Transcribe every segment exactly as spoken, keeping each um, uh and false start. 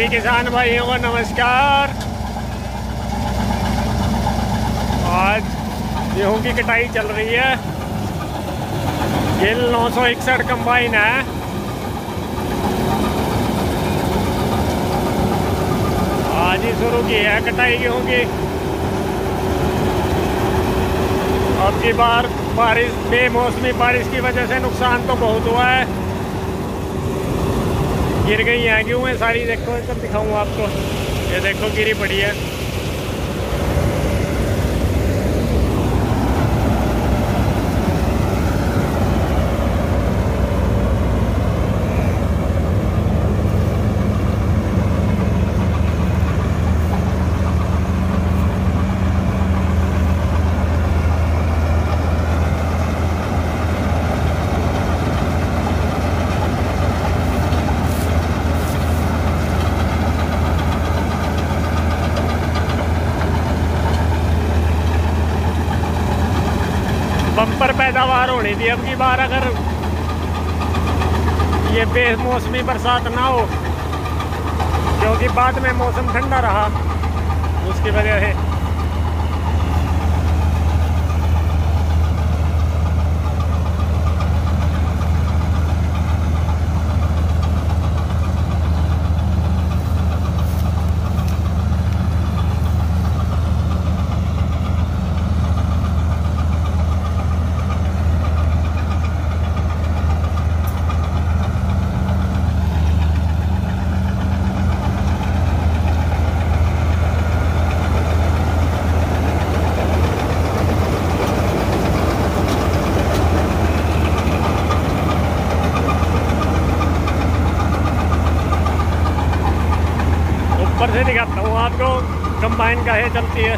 सभी किसान भाइयों को नमस्कार। आज गेहूं की कटाई चल रही है। गिल नौ सौ इकसठ कंबाइन है। आज ही शुरू की है कटाई गेहूं की। अब की बार बारिश बेमौसमी बारिश की वजह से नुकसान तो बहुत हुआ है। गिर गई हैं गेहूं सारी। देखो इधर दिखाऊं आपको, ये देखो गिरी पड़ी है। बम्पर पैदावार होनी थी अब की बार, अगर ये बेमौसमी बरसात ना हो, क्योंकि बाद में मौसम ठंडा रहा उसकी वजह से। ऊपर से दिखाता हूँ आपको कंबाइन काहे चलती है।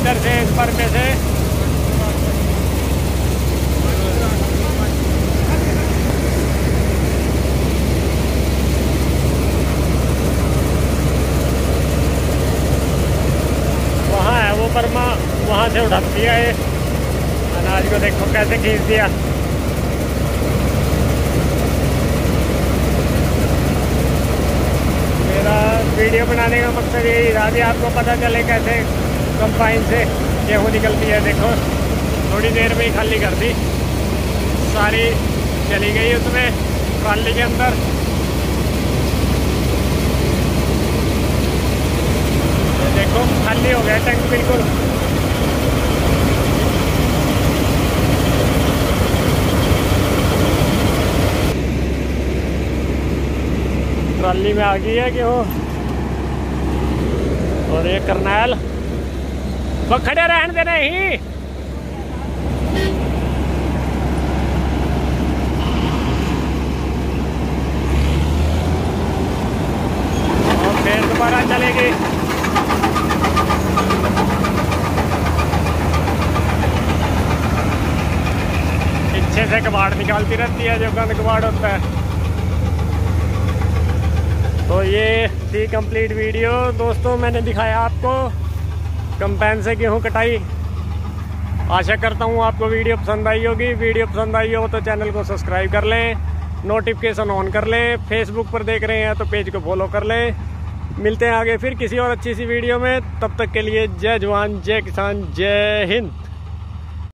इधर से इस पर में से वहाँ है वो परमा, वहाँ से उठा दिया है अनाज को। देखो कैसे खींच दिया। मेरा वीडियो बनाने का मकसद यही था कि आपको पता चले कैसे कंबाइन से गेहूँ निकलती है। देखो थोड़ी देर में ही खाली कर दी, सारी चली गई उसमें ट्राली के अंदर। देखो खाली हो गया टैंक बिल्कुल। ट्राली में आ गई है गेहूँ। और ये करनैल वो खड़े रहने दे नहीं। और फिर दोबारा चलेगी। पीछे से कबाड़ निकालती रहती है, जो गंद कबाड़ होता है। तो ये थी कंप्लीट वीडियो दोस्तों। मैंने दिखाया आपको कंबाइन से गेहूँ कटाई। आशा करता हूँ आपको वीडियो पसंद आई होगी। वीडियो पसंद आई हो तो चैनल को सब्सक्राइब कर लें, नोटिफिकेशन ऑन कर लें। फेसबुक पर देख रहे हैं तो पेज को फॉलो कर लें। मिलते हैं आगे फिर किसी और अच्छी सी वीडियो में। तब तक के लिए जय जवान जय किसान जय हिंद।